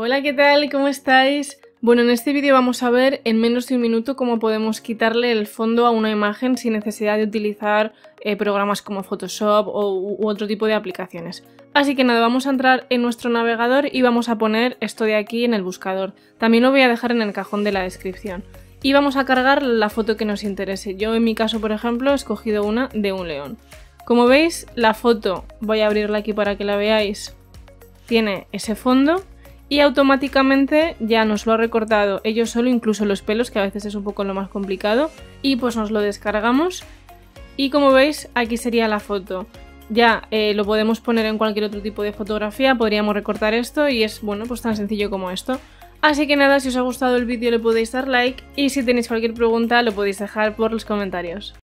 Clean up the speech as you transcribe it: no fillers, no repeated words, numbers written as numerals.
Hola, ¿qué tal? ¿Cómo estáis? Bueno, en este vídeo vamos a ver en menos de un minuto cómo podemos quitarle el fondo a una imagen sin necesidad de utilizar programas como Photoshop u otro tipo de aplicaciones. Así que nada, vamos a entrar en nuestro navegador y vamos a poner esto de aquí en el buscador. También lo voy a dejar en el cajón de la descripción. Y vamos a cargar la foto que nos interese. Yo en mi caso, por ejemplo, he escogido una de un león. Como veis, la foto, voy a abrirla aquí para que la veáis, tiene ese fondo. Y automáticamente ya nos lo ha recortado ellos solo, incluso los pelos, que a veces es un poco lo más complicado. Y pues nos lo descargamos. Y como veis, aquí sería la foto. Ya lo podemos poner en cualquier otro tipo de fotografía, podríamos recortar esto y es, bueno, pues tan sencillo como esto. Así que nada, si os ha gustado el vídeo le podéis dar like y si tenéis cualquier pregunta lo podéis dejar por los comentarios.